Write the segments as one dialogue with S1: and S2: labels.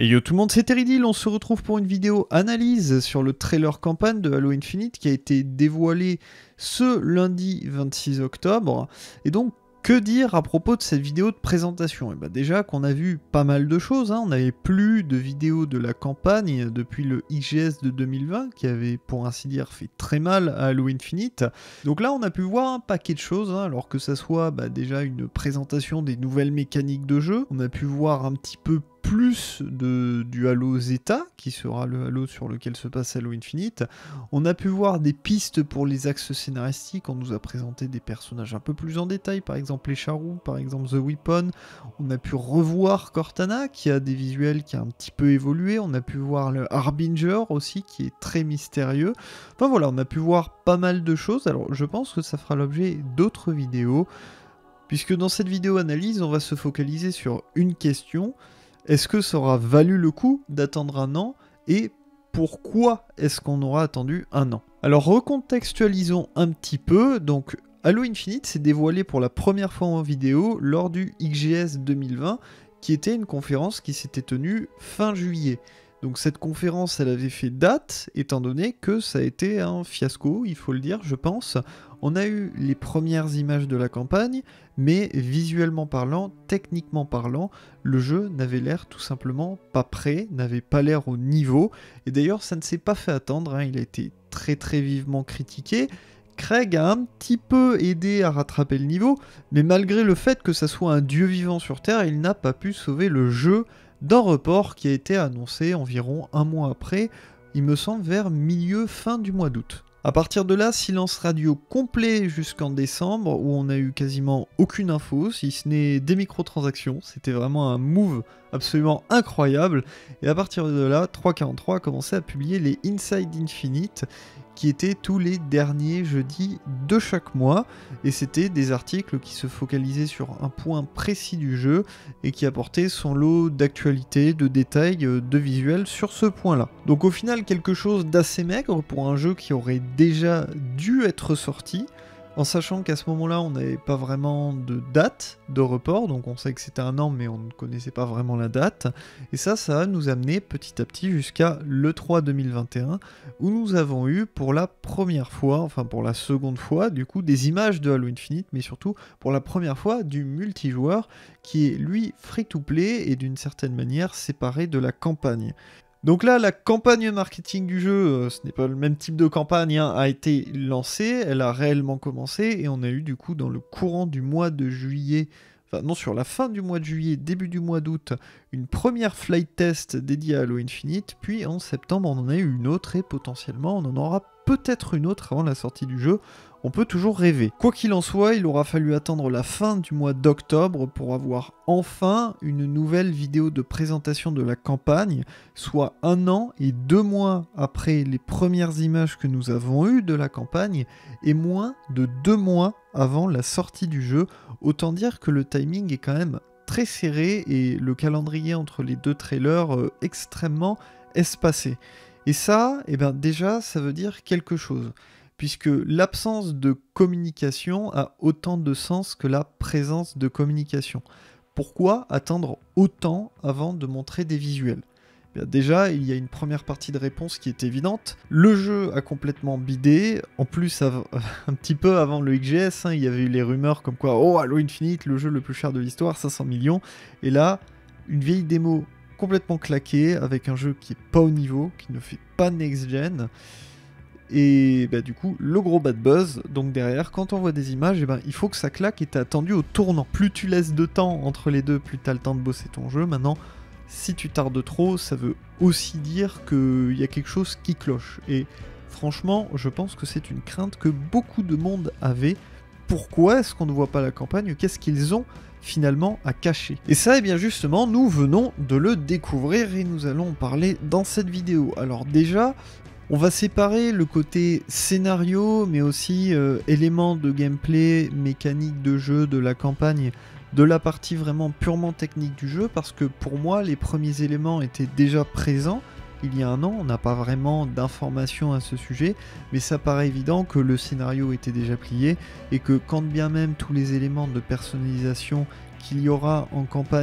S1: Et yo tout le monde, c'est Teridil, on se retrouve pour une vidéo analyse sur le trailer campagne de Halo Infinite qui a été dévoilé ce lundi 26 octobre. Et donc, que dire à propos de cette vidéo de présentation? Et bah déjà qu'on a vu pas mal de choses, hein. On n'avait plus de vidéos de la campagne depuis le IGS de 2020 qui avait pour ainsi dire fait très mal à Halo Infinite. Donc là on a pu voir un paquet de choses, hein, alors que ça soit déjà une présentation des nouvelles mécaniques de jeu, on a pu voir un petit peu plus du Halo Zeta, qui sera le Halo sur lequel se passe Halo Infinite. On a pu voir des pistes pour les axes scénaristiques, on nous a présenté des personnages un peu plus en détail, par exemple les Charous, par exemple The Weapon. On a pu revoir Cortana, qui a des visuels qui a un petit peu évolué. On a pu voir le Harbinger aussi, qui est très mystérieux. Enfin voilà, on a pu voir pas mal de choses. Alors je pense que ça fera l'objet d'autres vidéos, puisque dans cette vidéo analyse, on va se focaliser sur une question. Est-ce que ça aura valu le coup d'attendre un an et pourquoi est-ce qu'on aura attendu un an? Alors recontextualisons un petit peu. Donc Halo Infinite s'est dévoilé pour la première fois en vidéo lors du IGS 2020 qui était une conférence qui s'était tenue fin juillet. Donc cette conférence, elle avait fait date, étant donné que ça a été un fiasco, il faut le dire, je pense. On a eu les premières images de la campagne, mais visuellement parlant, techniquement parlant, le jeu n'avait l'air tout simplement pas prêt, n'avait pas l'air au niveau. Et d'ailleurs, ça ne s'est pas fait attendre, hein, il a été très vivement critiqué. Craig a un petit peu aidé à rattraper le niveau, mais malgré le fait que ça soit un dieu vivant sur Terre, il n'a pas pu sauver le jeu d'un report qui a été annoncé environ un mois après, il me semble vers milieu-fin du mois d'août. A partir de là, silence radio complet jusqu'en décembre, où on n'a eu quasiment aucune info, si ce n'est des microtransactions. C'était vraiment un move absolument incroyable. Et à partir de là, 343 a commencé à publier les Inside Infinite, qui étaient tous les derniers jeudis de chaque mois. Et c'était des articles qui se focalisaient sur un point précis du jeu et qui apportaient son lot d'actualités, de détails, de visuels sur ce point-là. Donc au final, quelque chose d'assez maigre pour un jeu qui aurait déjà dû être sorti, en sachant qu'à ce moment-là, on n'avait pas vraiment de date de report, donc on savait que c'était un an, mais on ne connaissait pas vraiment la date. Et ça va nous amener petit à petit jusqu'à l'E3 2021, où nous avons eu pour la première fois, enfin pour la seconde fois, du coup, des images de Halo Infinite, mais surtout pour la première fois du multijoueur, qui est lui free-to-play et d'une certaine manière séparé de la campagne. Donc là, la campagne marketing du jeu, ce n'est pas le même type de campagne, hein, a été lancée, elle a réellement commencé, et on a eu du coup dans le courant du mois de juillet, enfin non, sur la fin du mois de juillet, début du mois d'août, une première flight test dédiée à Halo Infinite, puis en septembre on en a eu une autre, et potentiellement on en aura peut-être une autre avant la sortie du jeu. On peut toujours rêver. Quoi qu'il en soit, il aura fallu attendre la fin du mois d'octobre pour avoir enfin une nouvelle vidéo de présentation de la campagne, soit 1 an et 2 mois après les premières images que nous avons eues de la campagne, et moins de 2 mois avant la sortie du jeu. Autant dire que le timing est quand même très serré et le calendrier entre les deux trailers extrêmement espacé. Et ça, déjà, ça veut dire quelque chose, puisque l'absence de communication a autant de sens que la présence de communication. Pourquoi attendre autant avant de montrer des visuels? Déjà, il y a une première partie de réponse qui est évidente. Le jeu a complètement bidé. En plus, un petit peu avant le XGS, il y avait eu les rumeurs comme quoi « Oh, Halo Infinite, le jeu le plus cher de l'histoire, 500 millions ». Et là, une vieille démo complètement claquée, avec un jeu qui est pas au niveau, qui ne fait pas next-gen. Et du coup, le gros bad buzz, donc derrière, quand on voit des images, il faut que ça claque et t'es attendu au tournant. Plus tu laisses de temps entre les deux, plus t'as le temps de bosser ton jeu. Maintenant, si tu tardes trop, ça veut aussi dire qu'il y a quelque chose qui cloche. Et franchement, je pense que c'est une crainte que beaucoup de monde avait. Pourquoi est-ce qu'on ne voit pas la campagne? Qu'est-ce qu'ils ont finalement à cacher? Et ça, justement, nous venons de le découvrir et nous allons en parler dans cette vidéo. Alors déjà, on va séparer le côté scénario, mais aussi éléments de gameplay, mécanique de jeu de la campagne, de la partie vraiment purement technique du jeu, parce que pour moi, les premiers éléments étaient déjà présents. Il y a un an, on n'a pas vraiment d'informations à ce sujet, mais ça paraît évident que le scénario était déjà plié, et que quand bien même tous les éléments de personnalisation qu'il y aura en campagne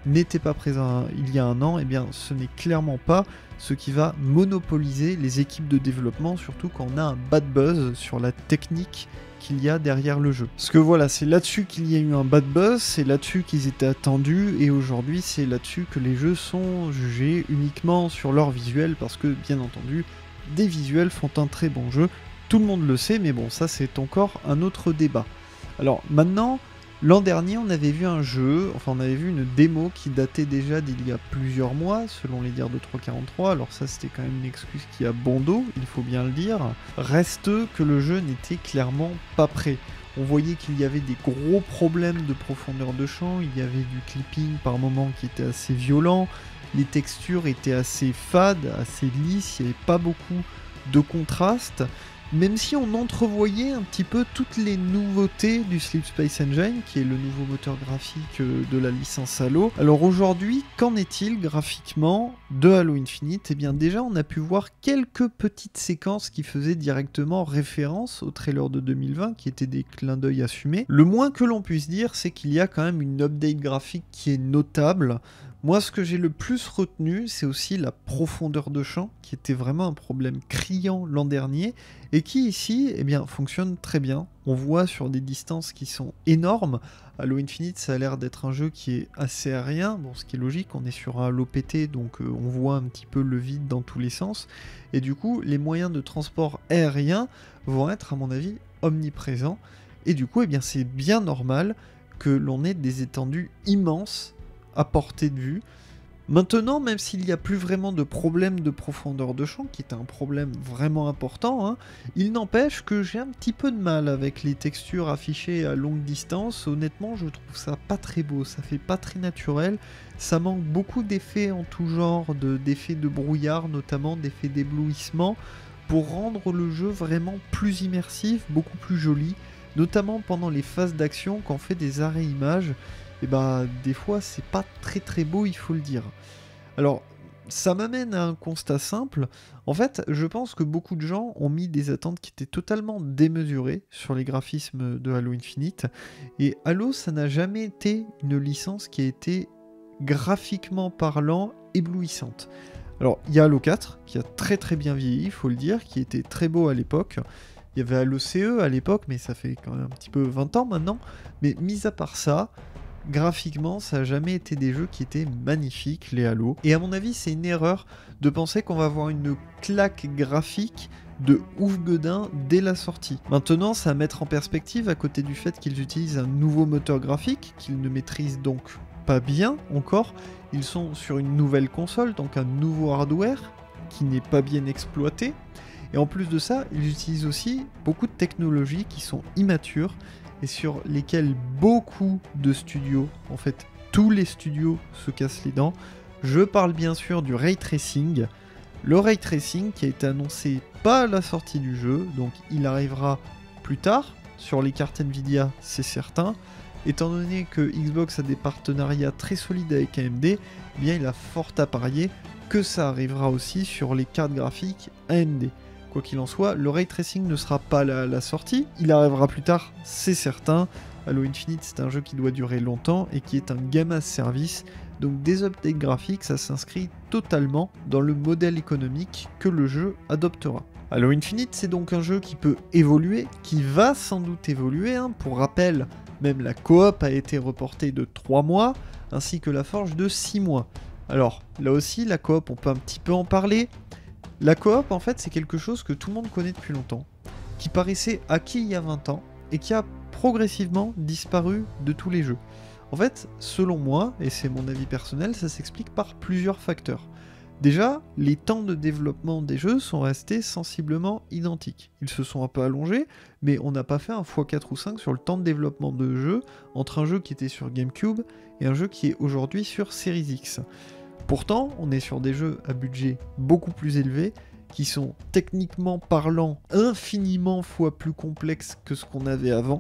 S1: n'était pas présent il y a un an, eh bien ce n'est clairement pas ce qui va monopoliser les équipes de développement, surtout quand on a un bad buzz sur la technique qu'il y a derrière le jeu. Parce que voilà, c'est là-dessus qu'il y a eu un bad buzz, c'est là-dessus qu'ils étaient attendus, et aujourd'hui c'est là-dessus que les jeux sont jugés uniquement sur leur visuel, parce que bien entendu, des visuels font un très bon jeu, tout le monde le sait, mais bon, ça c'est encore un autre débat. Alors maintenant, l'an dernier, on avait vu un jeu, enfin on avait vu une démo qui datait déjà d'il y a plusieurs mois, selon les dires de 343, alors ça c'était quand même une excuse qui a bon dos, il faut bien le dire. Reste que le jeu n'était clairement pas prêt. On voyait qu'il y avait des gros problèmes de profondeur de champ, il y avait du clipping par moments qui était assez violent, les textures étaient assez fades, assez lisses, il n'y avait pas beaucoup de contraste. Même si on entrevoyait un petit peu toutes les nouveautés du Sleep Space Engine, qui est le nouveau moteur graphique de la licence Halo. Alors aujourd'hui, qu'en est-il graphiquement de Halo Infinite ? Eh bien déjà, on a pu voir quelques petites séquences qui faisaient directement référence au trailer de 2020, qui étaient des clins d'œil assumés. Le moins que l'on puisse dire, c'est qu'il y a quand même une update graphique qui est notable. Moi, ce que j'ai le plus retenu, c'est aussi la profondeur de champ, qui était vraiment un problème criant l'an dernier, et qui ici, eh bien, fonctionne très bien. On voit sur des distances qui sont énormes. Halo Infinite, ça a l'air d'être un jeu qui est assez aérien, bon, ce qui est logique, on est sur un Halo PT, donc on voit un petit peu le vide dans tous les sens, et du coup, les moyens de transport aérien vont être, à mon avis, omniprésents, et du coup, eh bien, c'est bien normal que l'on ait des étendues immenses à portée de vue. Maintenant, même s'il n'y a plus vraiment de problème de profondeur de champ, qui est un problème vraiment important, hein, il n'empêche que j'ai un petit peu de mal avec les textures affichées à longue distance. Honnêtement, je trouve ça pas très beau, ça fait pas très naturel, ça manque beaucoup d'effets en tout genre, d'effets de brouillard, notamment d'effets d'éblouissement, pour rendre le jeu vraiment plus immersif, beaucoup plus joli, notamment pendant les phases d'action, quand on fait des arrêts images. Et bah des fois c'est pas très très beau, il faut le dire. Alors ça m'amène à un constat simple. En fait, je pense que beaucoup de gens ont mis des attentes qui étaient totalement démesurées sur les graphismes de Halo Infinite. Et Halo, ça n'a jamais été une licence qui a été graphiquement parlant éblouissante. Alors il y a Halo 4 qui a très très bien vieilli, il faut le dire, qui était très beau à l'époque. Il y avait Halo CE à l'époque, mais ça fait quand même un petit peu 20 ans maintenant. Mais mis à part ça, graphiquement, ça n'a jamais été des jeux qui étaient magnifiques, les Halo. Et à mon avis, c'est une erreur de penser qu'on va avoir une claque graphique de ouf gueudin dès la sortie. Maintenant, c'est à mettre en perspective à côté du fait qu'ils utilisent un nouveau moteur graphique, qu'ils ne maîtrisent donc pas bien encore. Ils sont sur une nouvelle console, donc un nouveau hardware qui n'est pas bien exploité. Et en plus de ça, ils utilisent aussi beaucoup de technologies qui sont immatures, et sur lesquels beaucoup de studios, en fait tous les studios se cassent les dents. Je parle bien sûr du ray tracing. Le ray tracing qui a été annoncé pas à la sortie du jeu, donc il arrivera plus tard sur les cartes Nvidia, c'est certain. Étant donné que Xbox a des partenariats très solides avec AMD, eh bien il a fort à parier que ça arrivera aussi sur les cartes graphiques AMD. Quoi qu'il en soit, le ray tracing ne sera pas là à la sortie, il arrivera plus tard, c'est certain. Halo Infinite, c'est un jeu qui doit durer longtemps et qui est un game as service, donc des updates graphiques, ça s'inscrit totalement dans le modèle économique que le jeu adoptera. Halo Infinite, c'est donc un jeu qui peut évoluer, qui va sans doute évoluer, hein. Pour rappel, même la coop a été reportée de 3 mois, ainsi que la forge de 6 mois. Alors, là aussi, la coop, on peut un petit peu en parler. La coop, en fait, c'est quelque chose que tout le monde connaît depuis longtemps, qui paraissait acquis il y a 20 ans, et qui a progressivement disparu de tous les jeux. En fait, selon moi, et c'est mon avis personnel, ça s'explique par plusieurs facteurs. Déjà, les temps de développement des jeux sont restés sensiblement identiques. Ils se sont un peu allongés, mais on n'a pas fait un x4 ou 5 sur le temps de développement de jeu entre un jeu qui était sur GameCube et un jeu qui est aujourd'hui sur Series X. Pourtant, on est sur des jeux à budget beaucoup plus élevé, qui sont techniquement parlant infiniment fois plus complexes que ce qu'on avait avant.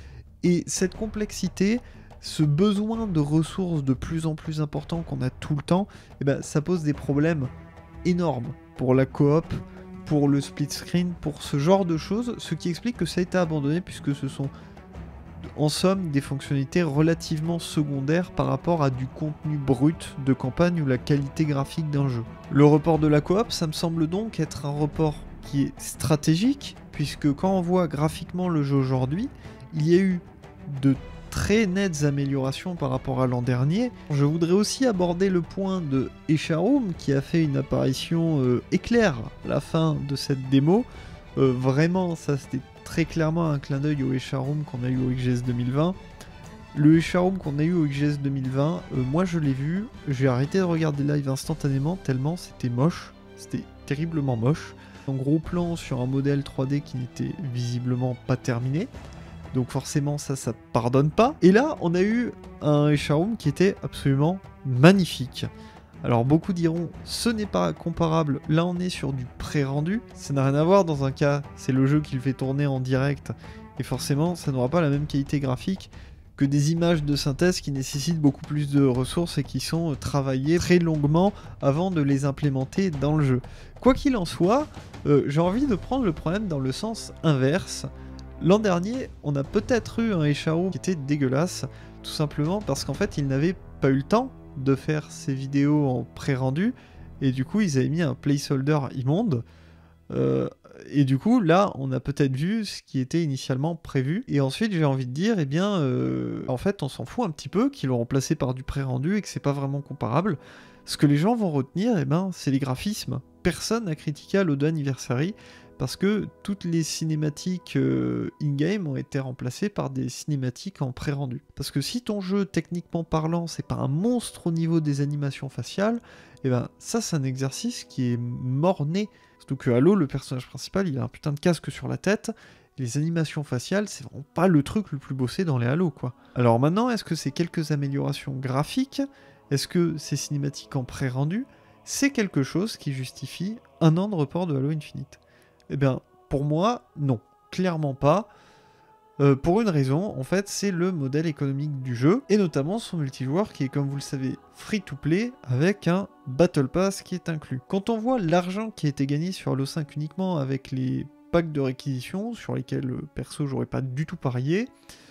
S1: Et cette complexité, ce besoin de ressources de plus en plus important qu'on a tout le temps, eh ben, ça pose des problèmes énormes pour la coop, pour le split screen, pour ce genre de choses, ce qui explique que ça a été abandonné puisque ce sont en somme des fonctionnalités relativement secondaires par rapport à du contenu brut de campagne ou la qualité graphique d'un jeu. Le report de la coop, ça me semble donc être un report qui est stratégique, puisque quand on voit graphiquement le jeu aujourd'hui, il y a eu de très nettes améliorations par rapport à l'an dernier. Je voudrais aussi aborder le point de Echarum qui a fait une apparition éclair à la fin de cette démo. Vraiment, ça c'était très clairement un clin d'œil au Echarum qu'on a eu au XGS 2020. Le Echarum qu'on a eu au XGS 2020, moi je l'ai vu, j'ai arrêté de regarder live instantanément tellement c'était moche, c'était terriblement moche. Un gros plan sur un modèle 3D qui n'était visiblement pas terminé. Donc forcément ça pardonne pas. Et là on a eu un Echarum qui était absolument magnifique. Alors beaucoup diront ce n'est pas comparable, là on est sur du pré-rendu. Ça n'a rien à voir, dans un cas c'est le jeu qui le fait tourner en direct et forcément ça n'aura pas la même qualité graphique que des images de synthèse qui nécessitent beaucoup plus de ressources et qui sont travaillées très longuement avant de les implémenter dans le jeu. Quoi qu'il en soit, j'ai envie de prendre le problème dans le sens inverse. L'an dernier, on a peut-être eu un Echarum qui était dégueulasse, tout simplement parce qu'en fait, ils n'avaient pas eu le temps de faire ces vidéos en pré-rendu, et du coup, ils avaient mis un placeholder immonde. Et du coup, là, on a peut-être vu ce qui était initialement prévu. Et ensuite, j'ai envie de dire, eh bien, en fait, on s'en fout un petit peu qu'ils l'ont remplacé par du pré-rendu et que c'est pas vraiment comparable. Ce que les gens vont retenir, eh ben, c'est les graphismes. Personne n'a critiqué Halo 2 Anniversary, parce que toutes les cinématiques in-game ont été remplacées par des cinématiques en pré-rendu. Parce que si ton jeu, techniquement parlant, c'est pas un monstre au niveau des animations faciales, et ben ça c'est un exercice qui est mort-né. Surtout que Halo, le personnage principal, il a un putain de casque sur la tête, et les animations faciales, c'est vraiment pas le truc le plus bossé dans les Halo, quoi. Alors maintenant, est-ce que c'est quelques améliorations graphiques? Est-ce que ces cinématiques en pré-rendu, c'est quelque chose qui justifie un an de report de Halo Infinite? Eh bien, pour moi, non. Clairement pas. Pour une raison, en fait, c'est le modèle économique du jeu, et notamment son multijoueur qui est, comme vous le savez, free-to-play, avec un Battle Pass qui est inclus. Quand on voit l'argent qui a été gagné sur Halo 5 uniquement avec les packs de réquisition, sur lesquels, perso, j'aurais pas du tout parié,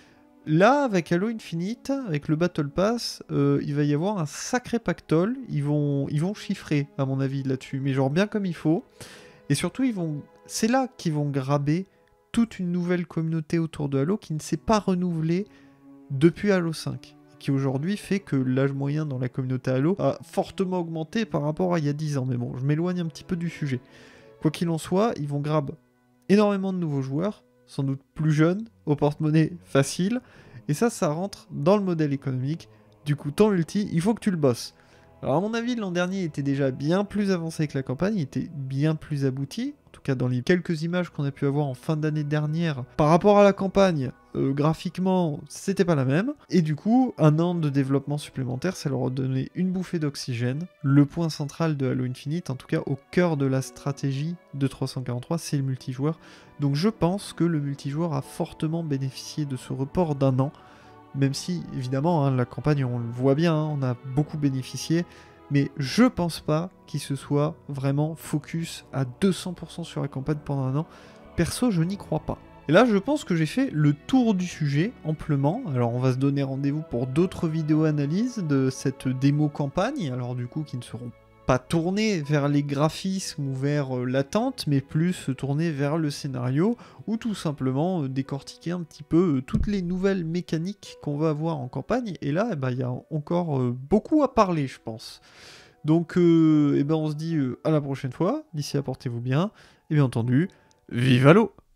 S1: là, avec Halo Infinite, avec le Battle Pass, il va y avoir un sacré pactole. Ils vont chiffrer, à mon avis, là-dessus, mais genre bien comme il faut. Et surtout, c'est là qu'ils vont graber toute une nouvelle communauté autour de Halo qui ne s'est pas renouvelée depuis Halo 5. Qui aujourd'hui fait que l'âge moyen dans la communauté Halo a fortement augmenté par rapport à il y a 10 ans. Mais bon, je m'éloigne un petit peu du sujet. Quoi qu'il en soit, ils vont grab énormément de nouveaux joueurs, sans doute plus jeunes, au porte-monnaie facile. Et ça rentre dans le modèle économique. Du coup, ton multi, il faut que tu le bosses. Alors à mon avis, l'an dernier était déjà bien plus avancé que la campagne, il était bien plus abouti, en tout cas dans les quelques images qu'on a pu avoir en fin d'année dernière. Par rapport à la campagne, graphiquement, c'était pas la même, et du coup, un an de développement supplémentaire, ça leur a donné une bouffée d'oxygène. Le point central de Halo Infinite, en tout cas au cœur de la stratégie de 343, c'est le multijoueur. Donc je pense que le multijoueur a fortement bénéficié de ce report d'un an, même si, évidemment, hein, la campagne, on le voit bien, hein, on a beaucoup bénéficié, mais je pense pas qu'il se soit vraiment focus à 200% sur la campagne pendant un an. Perso, je n'y crois pas. Et là, je pense que j'ai fait le tour du sujet, amplement. Alors, on va se donner rendez-vous pour d'autres vidéos analyses de cette démo campagne, alors du coup, qui ne seront pas tourner vers les graphismes ou vers l'attente, mais plus tourner vers le scénario, ou tout simplement décortiquer un petit peu toutes les nouvelles mécaniques qu'on va avoir en campagne, et là, il y a encore beaucoup à parler, je pense. Donc, on se dit à la prochaine fois, d'ici là, portez-vous bien, et bien entendu, vive Halo!